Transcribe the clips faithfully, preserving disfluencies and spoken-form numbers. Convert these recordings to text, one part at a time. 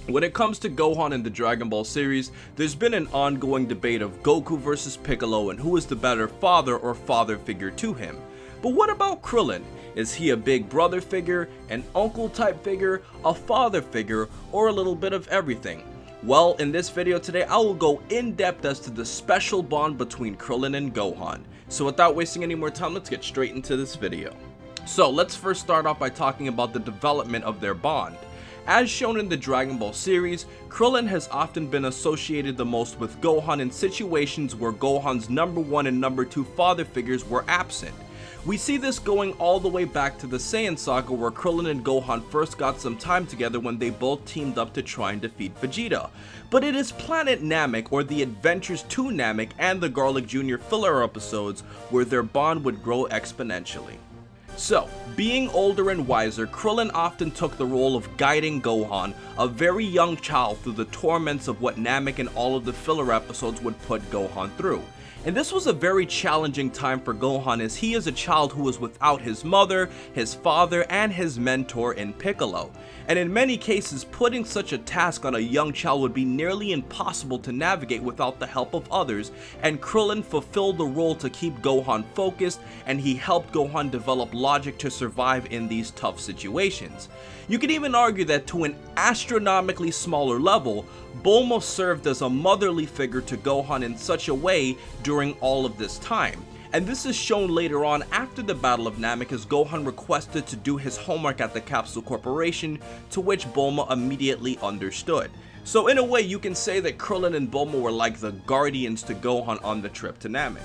When it comes to Gohan in the Dragon Ball series, there's been an ongoing debate of Goku versus Piccolo and who is the better father or father figure to him. But what about Krillin? Is he a big brother figure, an uncle type figure, a father figure, or a little bit of everything? Well, in this video today, I will go in depth as to the special bond between Krillin and Gohan. So without wasting any more time, let's get straight into this video. So let's first start off by talking about the development of their bond. As shown in the Dragon Ball series, Krillin has often been associated the most with Gohan in situations where Gohan's number one and number two father figures were absent. We see this going all the way back to the Saiyan saga, where Krillin and Gohan first got some time together when they both teamed up to try and defeat Vegeta. But it is Planet Namek, or the Adventures to Namek, and the Garlic Junior filler episodes where their bond would grow exponentially. So, being older and wiser, Krillin often took the role of guiding Gohan, a very young child, through the torments of what Namek and all of the filler episodes would put Gohan through. And this was a very challenging time for Gohan, as he is a child who was without his mother, his father, and his mentor in Piccolo. And in many cases, putting such a task on a young child would be nearly impossible to navigate without the help of others, and Krillin fulfilled the role to keep Gohan focused, and he helped Gohan develop logic to survive in these tough situations. You could even argue that to an astronomically smaller level, Bulma served as a motherly figure to Gohan in such a way during all of this time. And this is shown later on after the Battle of Namek, as Gohan requested to do his homework at the Capsule Corporation, to which Bulma immediately understood. So in a way, you can say that Krillin and Bulma were like the guardians to Gohan on the trip to Namek.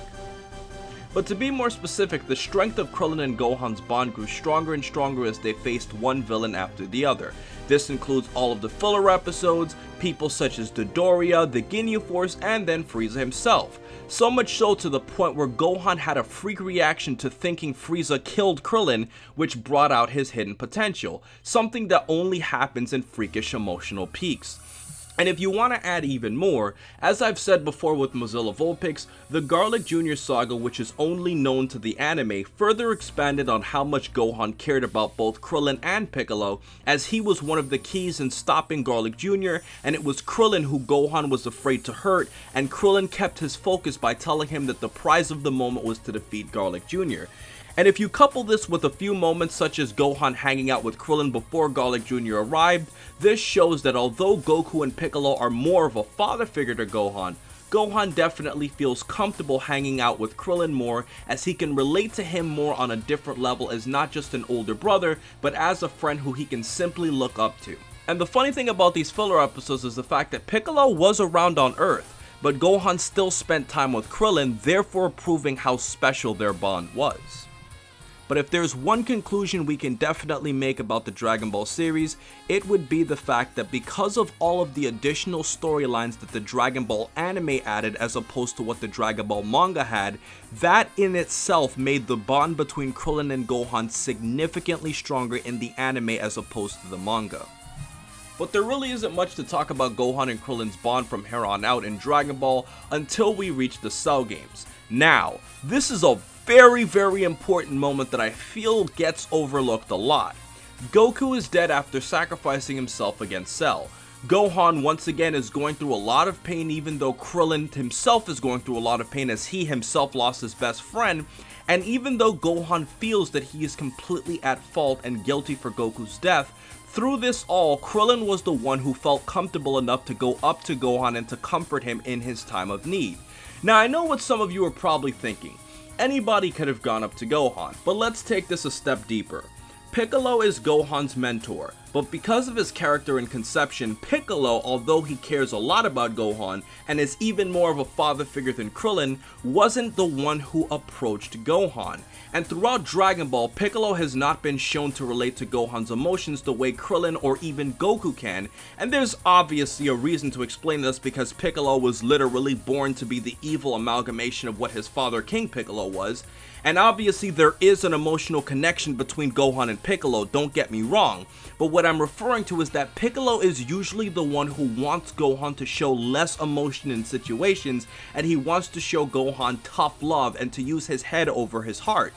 But to be more specific, the strength of Krillin and Gohan's bond grew stronger and stronger as they faced one villain after the other. This includes all of the filler episodes, people such as Dodoria, the Ginyu Force, and then Frieza himself. So much so to the point where Gohan had a freak reaction to thinking Frieza killed Krillin, which brought out his hidden potential, something that only happens in freakish emotional peaks. And if you want to add even more, as I've said before with Mozilla Vulpix, the Garlic Junior saga, which is only known to the anime, further expanded on how much Gohan cared about both Krillin and Piccolo, as he was one of the keys in stopping Garlic Junior, and it was Krillin who Gohan was afraid to hurt, and Krillin kept his focus by telling him that the prize of the moment was to defeat Garlic Junior And if you couple this with a few moments such as Gohan hanging out with Krillin before Garlic Junior arrived, this shows that although Goku and Piccolo are more of a father figure to Gohan, Gohan definitely feels comfortable hanging out with Krillin more, as he can relate to him more on a different level as not just an older brother, but as a friend who he can simply look up to. And the funny thing about these filler episodes is the fact that Piccolo was around on Earth, but Gohan still spent time with Krillin, therefore proving how special their bond was. But if there's one conclusion we can definitely make about the Dragon Ball series, it would be the fact that because of all of the additional storylines that the Dragon Ball anime added as opposed to what the Dragon Ball manga had, that in itself made the bond between Krillin and Gohan significantly stronger in the anime as opposed to the manga. But there really isn't much to talk about Gohan and Krillin's bond from here on out in Dragon Ball until we reach the Cell games. Now, this is a very very important moment that I feel gets overlooked a lot. Goku is dead after sacrificing himself against Cell. Gohan once again is going through a lot of pain, even though Krillin himself is going through a lot of pain as he himself lost his best friend, and even though Gohan feels that he is completely at fault and guilty for Goku's death, through this all, Krillin was the one who felt comfortable enough to go up to Gohan and to comfort him in his time of need. Now I know what some of you are probably thinking. Anybody could have gone up to Gohan, but let's take this a step deeper. Piccolo is Gohan's mentor, but because of his character and conception, Piccolo, although he cares a lot about Gohan and is even more of a father figure than Krillin, wasn't the one who approached Gohan. And throughout Dragon Ball, Piccolo has not been shown to relate to Gohan's emotions the way Krillin or even Goku can, and there's obviously a reason to explain this, because Piccolo was literally born to be the evil amalgamation of what his father King Piccolo was, and obviously there is an emotional connection between Gohan and Piccolo, don't get me wrong, but what I'm referring to is that Piccolo is usually the one who wants Gohan to show less emotion in situations, and he wants to show Gohan tough love and to use his head over his heart.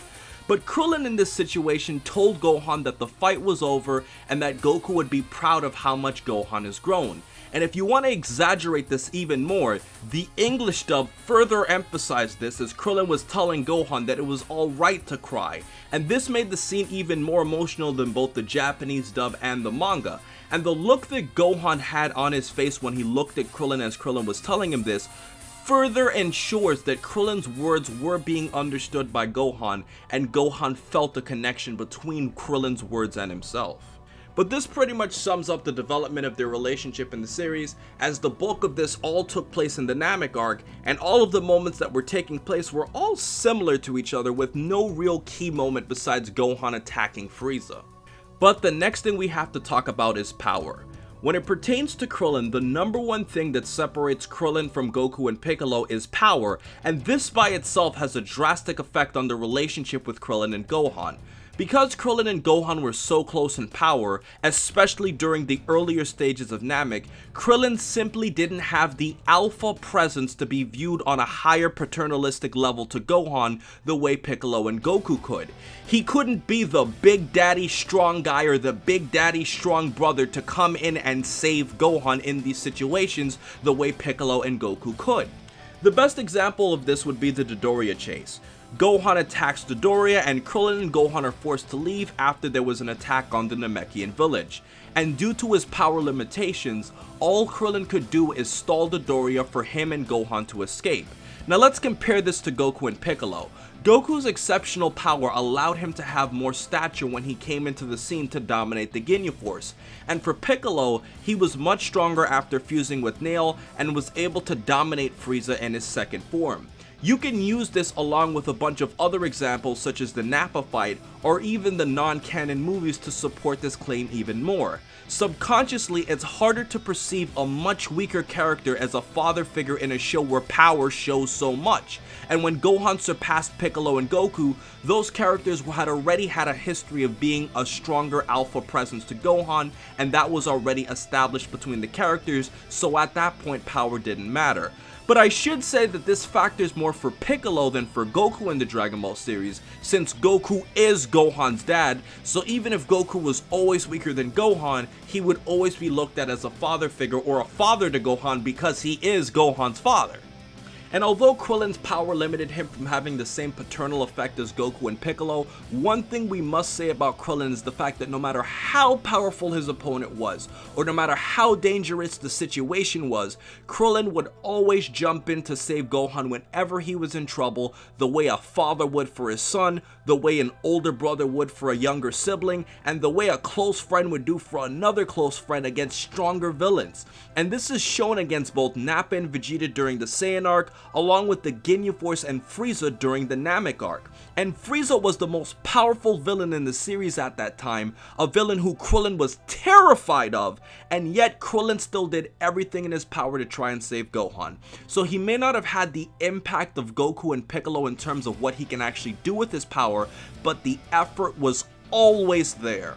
But Krillin in this situation told Gohan that the fight was over and that Goku would be proud of how much Gohan has grown. And if you want to exaggerate this even more, the English dub further emphasized this as Krillin was telling Gohan that it was alright to cry, and this made the scene even more emotional than both the Japanese dub and the manga. And the look that Gohan had on his face when he looked at Krillin as Krillin was telling him this further ensures that Krillin's words were being understood by Gohan, and Gohan felt a connection between Krillin's words and himself. But this pretty much sums up the development of their relationship in the series, as the bulk of this all took place in the Namek arc, and all of the moments that were taking place were all similar to each other with no real key moment besides Gohan attacking Frieza. But the next thing we have to talk about is power. When it pertains to Krillin, the number one thing that separates Krillin from Goku and Piccolo is power, and this by itself has a drastic effect on the relationship with Krillin and Gohan. Because Krillin and Gohan were so close in power, especially during the earlier stages of Namek, Krillin simply didn't have the alpha presence to be viewed on a higher paternalistic level to Gohan the way Piccolo and Goku could. He couldn't be the big daddy strong guy or the big daddy strong brother to come in and save Gohan in these situations the way Piccolo and Goku could. The best example of this would be the Dodoria chase. Gohan attacks Dodoria and Krillin and Gohan are forced to leave after there was an attack on the Namekian village. And due to his power limitations, all Krillin could do is stall Dodoria for him and Gohan to escape. Now let's compare this to Goku and Piccolo. Goku's exceptional power allowed him to have more stature when he came into the scene to dominate the Ginyu Force. And for Piccolo, he was much stronger after fusing with Nail and was able to dominate Frieza in his second form. You can use this along with a bunch of other examples such as the Nappa fight or even the non-canon movies to support this claim even more. Subconsciously, it's harder to perceive a much weaker character as a father figure in a show where power shows so much. And when Gohan surpassed Piccolo and Goku, those characters had already had a history of being a stronger alpha presence to Gohan, and that was already established between the characters, so at that point power didn't matter. But I should say that this factors more for Piccolo than for Goku in the Dragon Ball series, since Goku is Gohan's dad, so even if Goku was always weaker than Gohan, he would always be looked at as a father figure or a father to Gohan because he is Gohan's father. And although Krillin's power limited him from having the same paternal effect as Goku and Piccolo, one thing we must say about Krillin is the fact that no matter how powerful his opponent was, or no matter how dangerous the situation was, Krillin would always jump in to save Gohan whenever he was in trouble, the way a father would for his son, the way an older brother would for a younger sibling, and the way a close friend would do for another close friend against stronger villains. And this is shown against both Nappa and Vegeta during the Saiyan arc, along with the Ginyu Force and Frieza during the Namek arc. And Frieza was the most powerful villain in the series at that time, a villain who Krillin was terrified of, and yet Krillin still did everything in his power to try and save Gohan. So he may not have had the impact of Goku and Piccolo in terms of what he can actually do with his power, but the effort was always there.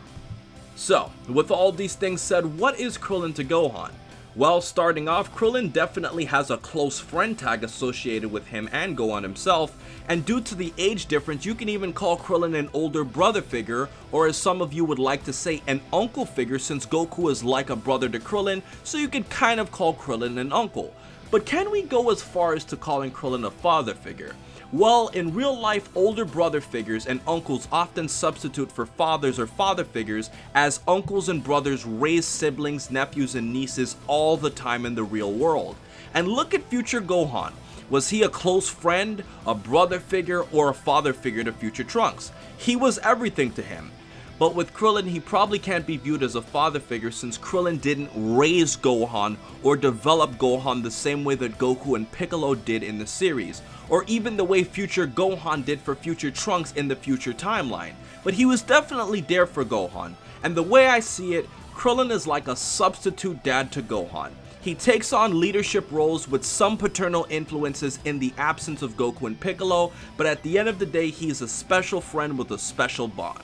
So, with all these things said, what is Krillin to Gohan? Well, starting off, Krillin definitely has a close friend tag associated with him and Gohan himself, and due to the age difference, you can even call Krillin an older brother figure, or as some of you would like to say, an uncle figure, since Goku is like a brother to Krillin, so you could kind of call Krillin an uncle. But can we go as far as to calling Krillin a father figure? Well, in real life, older brother figures and uncles often substitute for fathers or father figures, as uncles and brothers raise siblings, nephews, and nieces all the time in the real world. And look at future Gohan. Was he a close friend, a brother figure, or a father figure to future Trunks? He was everything to him. But with Krillin, he probably can't be viewed as a father figure since Krillin didn't raise Gohan or develop Gohan the same way that Goku and Piccolo did in the series, or even the way future Gohan did for future Trunks in the future timeline. But he was definitely there for Gohan, and the way I see it, Krillin is like a substitute dad to Gohan. He takes on leadership roles with some paternal influences in the absence of Goku and Piccolo, but at the end of the day, he's a special friend with a special bond.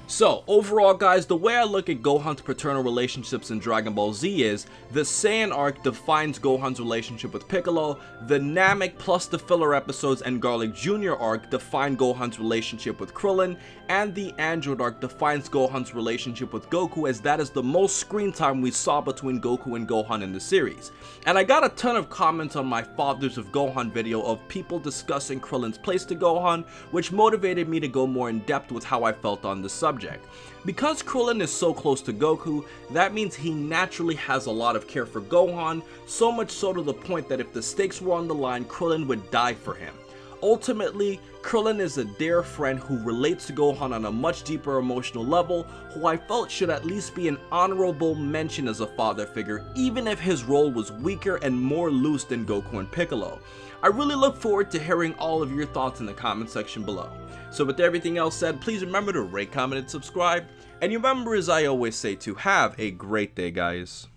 So, overall guys, the way I look at Gohan's paternal relationships in Dragon Ball Z is, the Saiyan arc defines Gohan's relationship with Piccolo, the Namek plus the filler episodes and Garlic Junior arc define Gohan's relationship with Krillin, and the Android arc defines Gohan's relationship with Goku, as that is the most screen time we saw between Goku and Gohan in the series. And I got a ton of comments on my Fathers of Gohan video of people discussing Krillin's place to Gohan, which motivated me to go more in depth with how I felt on the subject. Because Krillin is so close to Goku, that means he naturally has a lot of care for Gohan, so much so to the point that if the stakes were on the line, Krillin would die for him. Ultimately, Krillin is a dear friend who relates to Gohan on a much deeper emotional level, who I felt should at least be an honorable mention as a father figure, even if his role was weaker and more loose than Goku and Piccolo. I really look forward to hearing all of your thoughts in the comment section below. So with everything else said, please remember to rate, comment, and subscribe. And remember, as I always say, to have a great day, guys.